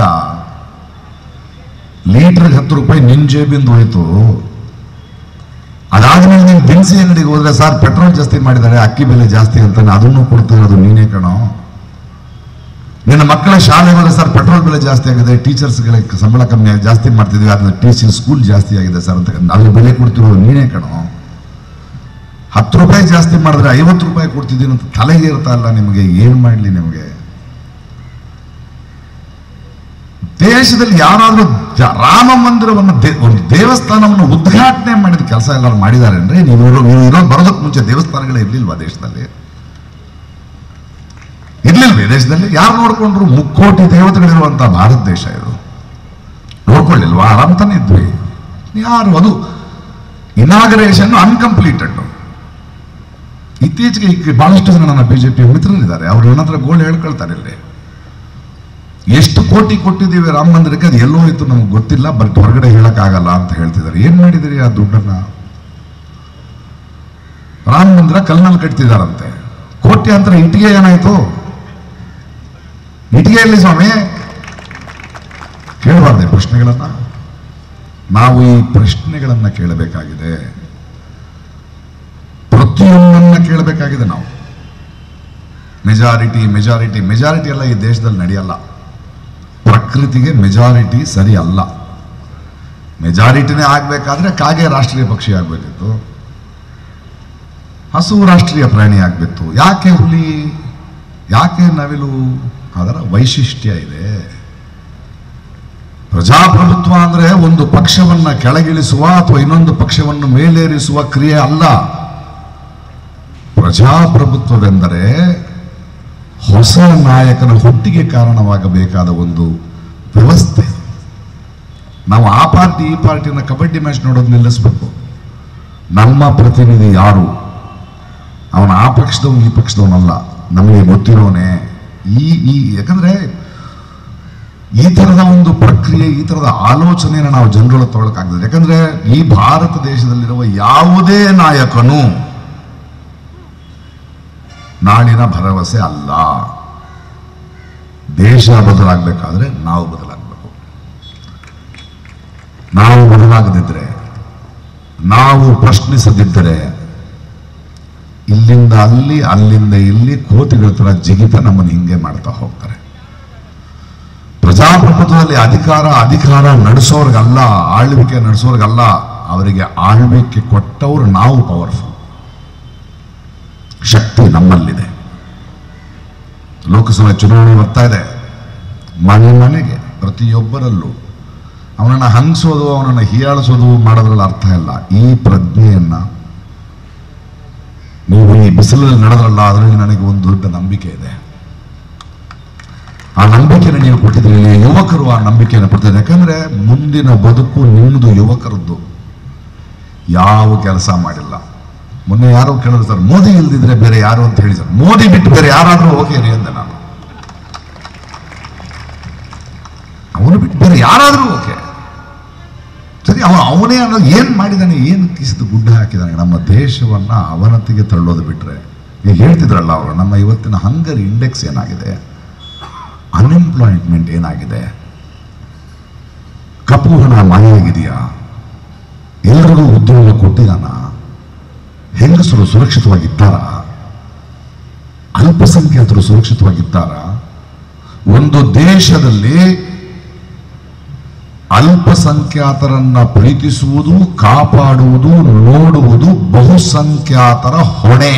ಲೀಟರ್ಗೆ 10 ರೂಪಾಯಿ ನಿನ್ ಜೇಬಿಂದ ಹೋಯ್ತು. ಅದಾದ್ಮೇಲೆ ನೀನು ದಿನಸಿ ಅಂಗಡಿಗೆ ಹೋದ್ರೆ, ಸರ್ ಪೆಟ್ರೋಲ್ ಜಾಸ್ತಿ ಮಾಡಿದ್ದಾರೆ, ಅಕ್ಕಿ ಬೆಲೆ ಜಾಸ್ತಿ ಅಂತಾನೆ, ಅದನ್ನು ಕೊಡ್ತಾ ಇರೋದು ನೀನೇ ಕಣೋ. ನಿನ್ನ ಮಕ್ಕಳ ಶಾಲೆ ಹೋದ್ರೆ, ಸರ್ ಪೆಟ್ರೋಲ್ ಬೆಲೆ ಜಾಸ್ತಿ ಆಗಿದೆ, ಟೀಚರ್ಸ್ಗೆ ಸಂಬಳ ಕಮ್ಮಿ ಜಾಸ್ತಿ ಮಾಡ್ತಿದ್ವಿ, ಅದನ್ನ ಟೀಚಿಂಗ್ ಸ್ಕೂಲ್ ಜಾಸ್ತಿ ಆಗಿದೆ ಸರ್ ಅಂತ ಅದ್ರ ಬೆಲೆ ಕೊಡ್ತಿರೋದು ನೀನೇ ಕಣೋ. 10 ರೂಪಾಯಿ ಜಾಸ್ತಿ ಮಾಡಿದ್ರೆ 50 ರೂಪಾಯಿ ಕೊಡ್ತಿದ್ದೀನಿ ಅಂತ ತಲೆಗೆ ಇರ್ತಾ ಇಲ್ಲ ನಿಮಗೆ. ಏನ್ ಮಾಡ್ಲಿ ನಿಮಗೆ? ದೇಶದಲ್ಲಿ ಯಾರಾದ್ರೂ ರಾಮ ಮಂದಿರವನ್ನು, ಒಂದು ದೇವಸ್ಥಾನವನ್ನು ಉದ್ಘಾಟನೆ ಮಾಡಿದ ಕೆಲಸ ಎಲ್ಲರೂ ಮಾಡಿದ್ದಾರೆ ಅಂದ್ರೆ, ನೀವು ಇರೋದು ಬರೋದಕ್ಕೆ ಮುಂಚೆ ದೇವಸ್ಥಾನಗಳೇ ಇರ್ಲಿಲ್ವಾ ದೇಶದಲ್ಲಿ? ಇರ್ಲಿಲ್ವೇ ದೇಶದಲ್ಲಿ? ಯಾರು ನೋಡ್ಕೊಂಡ್ರು? 3 ಕೋಟಿ ದೇವತೆಗಳಿರುವಂತಹ ಭಾರತ ದೇಶ ಇದು. ನೋಡ್ಕೊಳ್ಳಿಲ್ವಾ? ಆರಾಮ್ ತಾನೇ ಇದ್ವಿ. ಯಾರು ಅದು ಇನಾಗರೇಷನ್ ಅನ್ಕಂಪ್ಲೀಟೆಡ್. ಇತ್ತೀಚೆಗೆ ಬಹಳಷ್ಟು ಜನ ನನ್ನ ಬಿಜೆಪಿ ಮಿತ್ರರಿದ್ದಾರೆ, ಅವ್ರು ನನ್ನ ಹತ್ರ ಗೋಳು ಹೇಳ್ಕೊಳ್ತಾರೆ, ಇಲ್ಲಿ ಎಷ್ಟು ಕೋಟಿ ಕೊಟ್ಟಿದ್ದೀವಿ ರಾಮ ಮಂದಿರಕ್ಕೆ, ಅದು ಎಲ್ಲೋ ಇತ್ತು ನಮ್ಗೆ ಗೊತ್ತಿಲ್ಲ, ಬಟ್ ಹೊರಗಡೆ ಹೇಳಕ್ಕಾಗಲ್ಲ ಅಂತ ಹೇಳ್ತಿದ್ದಾರೆ. ಏನ್ ಮಾಡಿದಿರಿ ಆ ದುಡ್ಡನ್ನ? ರಾಮ ಮಂದಿರ ಕಲ್ನಲ್ಲಿ ಕಟ್ತಿದಾರಂತೆ, ಕೋಟ್ಯಾಂತರ ಇಟ್ಟಿಗೆ ಏನಾಯ್ತು? ಇಟ್ಟಿಗೆಯಲ್ಲಿ ಸ್ವಾಮಿ ಕೇಳಬಾರ್ದೆ ಪ್ರಶ್ನೆಗಳನ್ನ? ನಾವು ಈ ಪ್ರಶ್ನೆಗಳನ್ನ ಕೇಳಬೇಕಾಗಿದೆ, ಪ್ರತಿಯೊಂದನ್ನ ಕೇಳಬೇಕಾಗಿದೆ ನಾವು. ಮೆಜಾರಿಟಿ ಮೆಜಾರಿಟಿ ಮೆಜಾರಿಟಿ ಎಲ್ಲ ಈ ದೇಶದಲ್ಲಿ ನಡೆಯಲ್ಲ. ಪ್ರಕೃತಿಗೆ ಮೆಜಾರಿಟಿ ಸರಿ ಅಲ್ಲ. ಮೆಜಾರಿಟಿನೇ ಆಗ್ಬೇಕಾದ್ರೆ ಕಾಗೆ ರಾಷ್ಟ್ರೀಯ ಪಕ್ಷಿ ಆಗ್ಬೇಕಿತ್ತು, ಹಸು ರಾಷ್ಟ್ರೀಯ ಪ್ರಾಣಿ ಆಗ್ಬಿತ್ತು. ಯಾಕೆ ಹುಲಿ, ಯಾಕೆ ನವಿಲು? ಅದರ ವೈಶಿಷ್ಟ್ಯ ಇದೆ. ಪ್ರಜಾಪ್ರಭುತ್ವ ಅಂದ್ರೆ ಒಂದು ಪಕ್ಷವನ್ನ ಕೆಳಗಿಳಿಸುವ ಅಥವಾ ಇನ್ನೊಂದು ಪಕ್ಷವನ್ನು ಮೇಲೇರಿಸುವ ಕ್ರಿಯೆ ಅಲ್ಲ. ಪ್ರಜಾಪ್ರಭುತ್ವವೆಂದರೆ ಹೊಸ ನಾಯಕನ ಹುಟ್ಟಿಗೆ ಕಾರಣವಾಗಬೇಕಾದ ಒಂದು ವ್ಯವಸ್ಥೆ. ನಾವು ಆ ಪಾರ್ಟಿ ಈ ಪಾರ್ಟಿನ ಕಬಡ್ಡಿ ಮ್ಯಾಚ್ ನೋಡೋದು ನಿಲ್ಲಿಸಬೇಕು. ನಮ್ಮ ಪ್ರತಿನಿಧಿ ಯಾರು, ಅವನ ಆ ಪಕ್ಷದವನು ಈ ಪಕ್ಷದವನಲ್ಲ, ನಮಗೆ ಗೊತ್ತಿರೋನೆ. ಯಾಕಂದ್ರೆ ಈ ತರದ ಒಂದು ಪ್ರಕ್ರಿಯೆ, ಈ ತರದ ಆಲೋಚನೆಯನ್ನು ನಾವು ಜನಗಳ ತೊಗೊಳಕ್ಕಾಗ್ತದೆ. ಯಾಕಂದ್ರೆ ಈ ಭಾರತ ದೇಶದಲ್ಲಿರುವ ಯಾವುದೇ ನಾಯಕನು ನಾಳಿನ ಭರವಸೆ ಅಲ್ಲ. ದೇಶ ಬದಲಾಗಬೇಕಾದ್ರೆ ನಾವು ಬದಲಾಗಬೇಕು. ನಾವು ಬದಲಾಗದಿದ್ರೆ, ನಾವು ಪ್ರಶ್ನಿಸದಿದ್ದರೆ, ಇಲ್ಲಿಂದ ಅಲ್ಲಿ ಅಲ್ಲಿಂದ ಇಲ್ಲಿ ಕೋತಿಗಳ ತರ ಜಿಗಿತ ನಮ್ಮನ್ನು ಹಿಂಗೆ ಮಾಡ್ತಾ ಹೋಗ್ತಾರೆ. ಪ್ರಜಾಪ್ರಭುತ್ವದಲ್ಲಿ ಅಧಿಕಾರ ನಡೆಸೋರ್ಗಲ್ಲ, ಆಳ್ವಿಕೆ ನಡೆಸೋರ್ಗಲ್ಲ, ಅವರಿಗೆ ಆಳ್ವಿಕೆ ಕೊಟ್ಟವರು ನಾವು ಪವರ್ಫುಲ್. ಶಕ್ತಿ ನಮ್ಮಲ್ಲಿದೆ. ಲೋಕಸಭೆ ಚುನಾವಣೆ ಬರ್ತಾ ಇದೆ. ಮನೆ ಮನೆಗೆ ಪ್ರತಿಯೊಬ್ಬರಲ್ಲೂ ಅವನನ್ನು ಹಂಗಿಸೋದು, ಅವನನ್ನು ಹೀಯಾಳಿಸೋದು ಮಾಡೋದ್ರಲ್ಲಿ ಅರ್ಥ ಇಲ್ಲ. ಈ ಪ್ರಜ್ಞೆಯನ್ನ ನೀವು ಈ ಬಿಸಿಲಲ್ಲಿ ನಡೆದ್ರಲ್ಲ, ಅದರಲ್ಲಿ ನನಗೆ ಒಂದು ದೊಡ್ಡ ನಂಬಿಕೆ ಇದೆ. ಆ ನಂಬಿಕೆಯನ್ನು ನೀವು ಕೊಟ್ಟಿದ್ದೀರಿ. ಯುವಕರು ಆ ನಂಬಿಕೆಯನ್ನು ಕೊಡ್ತಿದ್ದಾರೆ. ಯಾಕಂದ್ರೆ ಮುಂದಿನ ಬದುಕು ನಿಮ್ಮದು, ಯುವಕರದ್ದು. ಯಾವ ಕೆಲಸ ಮಾಡಿಲ್ಲ. ಮೊನ್ನೆ ಯಾರೋ ಕೇಳಿದ್ರು, ಸರ್ ಮೋದಿ ಇಲ್ದಿದ್ರೆ ಬೇರೆ ಯಾರು ಅಂತ ಹೇಳಿ. ಸರ್ ಮೋದಿ ಬಿಟ್ಟು ಬೇರೆ ಯಾರಾದ್ರೂ ಓಕೆ ರೀ ಅಂದೆ ನಾನು. ಅವನು ಬಿಟ್ಟು ಬೇರೆ ಯಾರಾದ್ರೂ ಓಕೆ ಸರಿ. ಅವನೇ ಅನ್ನೋದು ಏನ್ ಮಾಡಿದಾನೆ, ಏನು ಕಿಸಿದು ಗುಡ್ಡ ಹಾಕಿದಾನೆ ನಮ್ಮ ದೇಶವನ್ನ ಅವನತಿಗೆ ತಳ್ಳೋದು ಬಿಟ್ರೆ. ಈಗ ಹೇಳ್ತಿದ್ರಲ್ಲ ಅವರು, ನಮ್ಮ ಇವತ್ತಿನ ಹಂಗರ್ ಇಂಡೆಕ್ಸ್ ಏನಾಗಿದೆ, ಅನ್ಎಂಪ್ಲಾಯ್ಮೆಂಟ್ ಏನಾಗಿದೆ, ಕಪ್ಪು ಹಣ ಮಾಯಾಗಿದೆಯಾ, ಎಲ್ರಿಗೂ ಉದ್ಯೋಗ ಕೊಟ್ಟಿದಾನ, ಹೆಂಗಸರು ಸುರಕ್ಷಿತವಾಗಿದ್ದಾರಾ, ಅಲ್ಪಸಂಖ್ಯಾತರು ಸುರಕ್ಷಿತವಾಗಿದ್ದಾರಾ? ಒಂದು ದೇಶದಲ್ಲಿ ಅಲ್ಪಸಂಖ್ಯಾತರನ್ನ ಪ್ರೀತಿಸುವುದು, ಕಾಪಾಡುವುದು, ನೋಡುವುದು ಬಹುಸಂಖ್ಯಾತರ ಹೊಣೆ,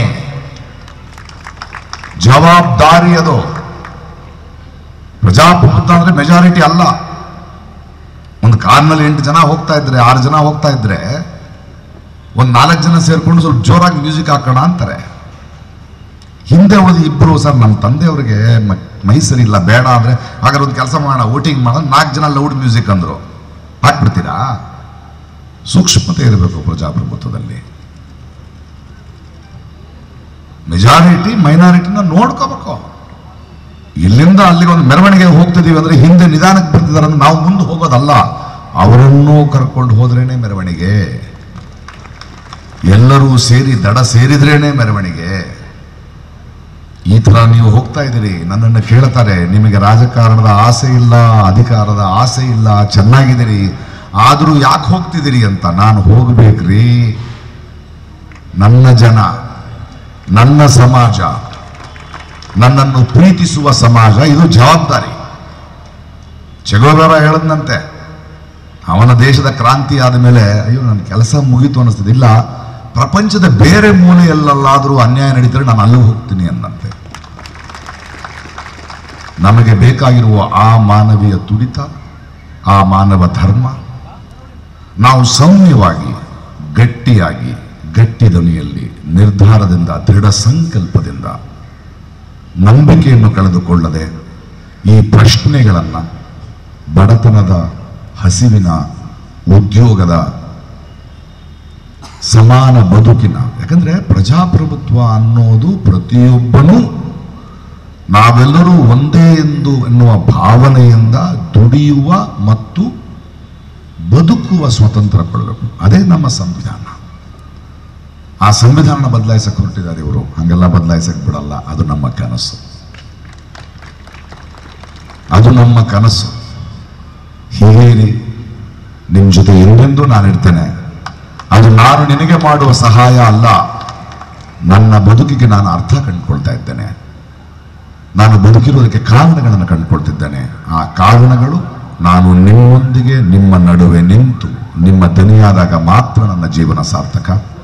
ಜವಾಬ್ದಾರಿ. ಅದು ಪ್ರಜಾಪ್ರಭುತ್ವ ಅಂದ್ರೆ ಮೆಜಾರಿಟಿ ಅಲ್ಲ. ಒಂದು ಕಾರ್ನಲ್ಲಿ 8 ಜನ ಹೋಗ್ತಾ ಇದ್ರೆ, 6 ಜನ ಹೋಗ್ತಾ ಇದ್ರೆ, ಒಂದು 4 ಜನ ಸೇರ್ಕೊಂಡು ಸ್ವಲ್ಪ ಜೋರಾಗಿ ಮ್ಯೂಸಿಕ್ ಹಾಕೋಣ ಅಂತಾರೆ. ಹಿಂದೆ ಉಳಿದು ಇಬ್ರು, ಸರ್ ನಮ್ಮ ತಂದೆಯವ್ರಿಗೆ ಮೈ ಸರಿ ಇಲ್ಲ, ಬೇಡ ಅಂದ್ರೆ ಹಾಗಾದ್ರೆ ಒಂದು ಕೆಲಸ ಮಾಡೋಣ, ವೋಟಿಂಗ್ ಮಾಡೋಣ, 4 ಜನ ಲೌಡ್ ಮ್ಯೂಸಿಕ್ ಅಂದ್ರು, ಹಾಕ್ಬಿಡ್ತೀರಾ? ಸೂಕ್ಷ್ಮತೆ ಇರಬೇಕು ಪ್ರಜಾಪ್ರಭುತ್ವದಲ್ಲಿ. ಮೆಜಾರಿಟಿ ಮೈನಾರಿಟಿನ ನೋಡ್ಕೋಬೇಕು. ಇಲ್ಲಿಂದ ಅಲ್ಲಿಗೆ ಒಂದು ಮೆರವಣಿಗೆ ಹೋಗ್ತಿದೀವಿ ಅಂದ್ರೆ ಹಿಂದೆ ನಿಧಾನಕ್ಕೆ ಬರ್ತಿದ್ದಾರೆ ಅಂದ್ರೆ ನಾವು ಮುಂದೆ ಹೋಗೋದಲ್ಲ, ಅವರನ್ನೂ ಕರ್ಕೊಂಡು ಹೋದ್ರೇನೆ ಮೆರವಣಿಗೆ. ಎಲ್ಲರೂ ಸೇರಿ ದಡ ಸೇರಿದ್ರೇನೆ ಮೆರವಣಿಗೆ. ಈ ತರ ನೀವು ಹೋಗ್ತಾ ಇದ್ದೀರಿ, ನನ್ನನ್ನು ಕೇಳ್ತಾರೆ, ನಿಮಗೆ ರಾಜಕಾರಣದ ಆಸೆ ಇಲ್ಲ, ಅಧಿಕಾರದ ಆಸೆ ಇಲ್ಲ, ಚೆನ್ನಾಗಿದ್ದೀರಿ, ಆದರೂ ಯಾಕೆ ಹೋಗ್ತಿದ್ದೀರಿ ಅಂತ. ನಾನು ಹೋಗ್ಬೇಕ್ರಿ, ನನ್ನ ಜನ, ನನ್ನ ಸಮಾಜ, ನನ್ನನ್ನು ಪ್ರೀತಿಸುವ ಸಮಾಜ, ಇದು ಜವಾಬ್ದಾರಿ. ಚೆಗೋವೆರ ಹೇಳದ್ನಂತೆ, ಅವನ ದೇಶದ ಕ್ರಾಂತಿ ಆದ ಮೇಲೆ ಅಯ್ಯೋ ನನ್ನ ಕೆಲಸ ಮುಗೀತು ಅನ್ನಿಸ್ತದೆ, ಇಲ್ಲ ಪ್ರಪಂಚದ ಬೇರೆ ಮೂಲೆಯಲ್ಲಾದರೂ ಅನ್ಯಾಯ ನಡೀತಾರೆ ನಾನು ಅಲ್ಲಿಗೆ ಹೋಗ್ತೀನಿ ಅನ್ನಂತೆ. ನಮಗೆ ಬೇಕಾಗಿರುವ ಆ ಮಾನವೀಯ ತುಡಿತ, ಆ ಮಾನವ ಧರ್ಮ, ನಾವು ಸೌಮ್ಯವಾಗಿ, ಗಟ್ಟಿಯಾಗಿ, ಗಟ್ಟಿ ಧ್ವನಿಯಲ್ಲಿ, ನಿರ್ಧಾರದಿಂದ, ದೃಢ ಸಂಕಲ್ಪದಿಂದ, ನಂಬಿಕೆಯನ್ನು ಕಳೆದುಕೊಳ್ಳದೆ ಈ ಪ್ರಶ್ನೆಗಳನ್ನು, ಬಡತನದ, ಹಸಿವಿನ, ಉದ್ಯೋಗದ, ಸಮಾನ ಬದುಕಿನ, ಯಾಕಂದ್ರೆ ಪ್ರಜಾಪ್ರಭುತ್ವ ಅನ್ನೋದು ಪ್ರತಿಯೊಬ್ಬನೂ ನಾವೆಲ್ಲರೂ ಒಂದೇ ಎಂದು ಎನ್ನುವ ಭಾವನೆಯಿಂದ ದುಡಿಯುವ ಮತ್ತು ಬದುಕುವ ಸ್ವತಂತ್ರ ಪಡಬೇಕು. ಅದೇ ನಮ್ಮ ಸಂವಿಧಾನ. ಆ ಸಂವಿಧಾನ ಬದಲಾಯಿಸಕ್ಕೆ ಹೊರಟಿದ್ದಾರೆ ಇವರು. ಹಂಗೆಲ್ಲ ಬದಲಾಯಿಸಕ್ಕೆ ಬಿಡಲ್ಲ. ಅದು ನಮ್ಮ ಕನಸು, ಅದು ನಮ್ಮ ಕನಸು. ಹೀಗೇರಿ ನಿಮ್ಮ ಜೊತೆ ಎಂದೆಂದೂ ನಾನಿರ್ತೇನೆ. ಅದು ನಾನು ನಿನಗೆ ಮಾಡುವ ಸಹಾಯ ಅಲ್ಲ, ನನ್ನ ಬದುಕಿಗೆ ನಾನು ಅರ್ಥ ಕಂಡುಕೊಳ್ತಾ ಇದ್ದೇನೆ. ನಾನು ಬದುಕಿರೋದಕ್ಕೆ ಕಾರಣಗಳನ್ನು ಕಂಡುಕೊಳ್ತಿದ್ದೇನೆ. ಆ ಕಾರಣಗಳು ನಾನು ನಿಮ್ಮೊಂದಿಗೆ, ನಿಮ್ಮ ನಡುವೆ ನಿಂತು ನಿಮ್ಮ ದನಿಯಾದಾಗ ಮಾತ್ರ ನನ್ನ ಜೀವನ ಸಾರ್ಥಕ.